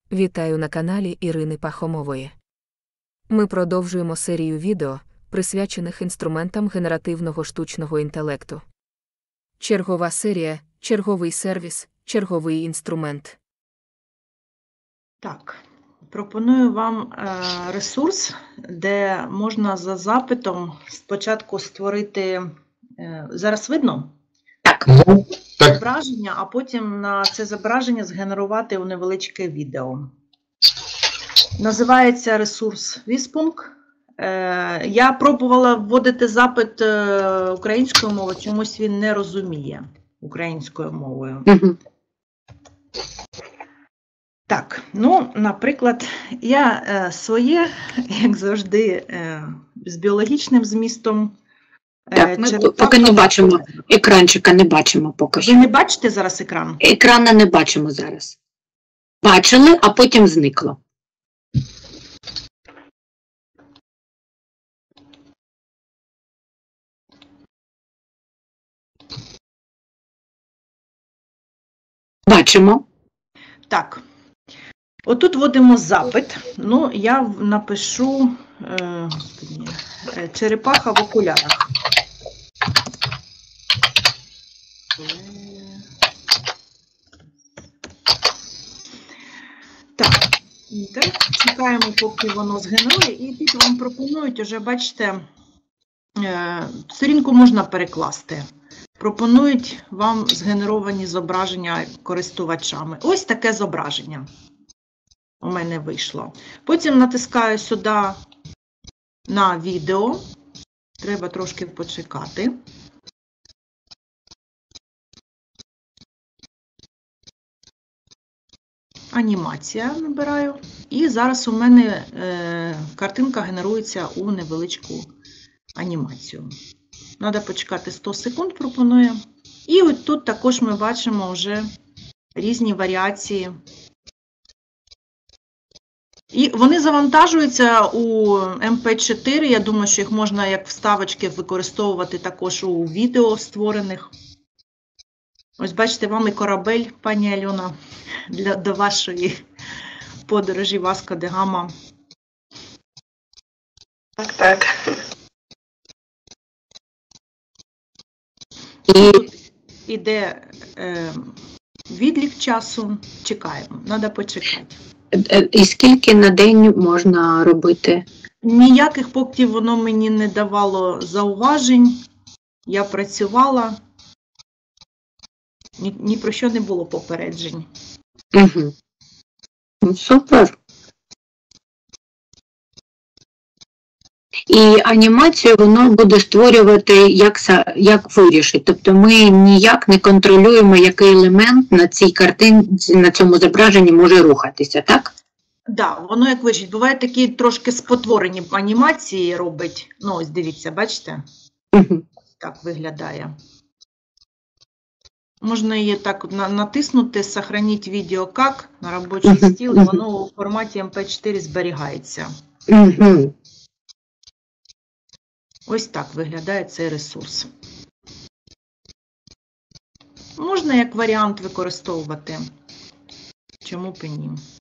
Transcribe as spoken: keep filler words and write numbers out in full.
Вітаю на каналі Ірини Пахомової. Ми продовжуємо серію відео, присвячених інструментам генеративного штучного інтелекту. Чергова серія, черговий сервіс, черговий інструмент. Так, пропоную вам е, ресурс, де можна за запитом спочатку створити, е, зараз видно? Так. Зображення, а потім на це зображення згенерувати у невеличке відео. Називається ресурс Віспунк. Е, я пробувала вводити запит е, українською мовою, чомусь він не розуміє українською мовою. Угу. Так, ну, наприклад, я е, своє, як завжди, е, з біологічним змістом. Так, ми поки не бачимо екранчика, не бачимо поки що. Ви не бачите зараз екран? Екрана не бачимо зараз. Бачили, а потім зникло. Бачимо. Так. Отут вводимо запит. Ну, я напишу е, господи, черепаха в окулярах. Так, так, чекаємо, поки воно згенерує, і тут вам пропонують, уже бачите, е, сторінку можна перекласти. Пропонують вам згенеровані зображення користувачами. Ось таке зображення у мене вийшло. Потім натискаю сюди на відео. Треба трошки почекати. Анімація набираю. І зараз у мене е, картинка генерується у невеличку анімацію. Треба почекати сто секунд, пропоную. І от тут також ми бачимо вже різні варіації. І вони завантажуються у ем пе чотири. Я думаю, що їх можна як вставочки використовувати також у відео створених. Ось бачите, вам і корабель, пані Альона, для, до вашої подорожі Васко де Гама. Так, так. І тут іде е, відлік часу. Чекаємо, треба почекати. І скільки на день можна робити? Ніяких поки воно мені не давало зауважень. Я працювала. Ні, ні про що не було попереджень. Угу. Супер. І анімацію воно буде створювати, як, як вирішить. Тобто ми ніяк не контролюємо, який елемент на цій картинці, на цьому зображенні може рухатися, так? Так, да, воно як вирішить. Буває такі трошки спотворені анімації робить. Ну, ось дивіться, бачите? Угу. Так виглядає. Можна її так натиснути, «Сохраніть відео як» на робочий uh-huh. стіл, і воно у форматі ем пе чотири зберігається. Uh-huh. Ось так виглядає цей ресурс. Можна як варіант використовувати. Чому б і ні?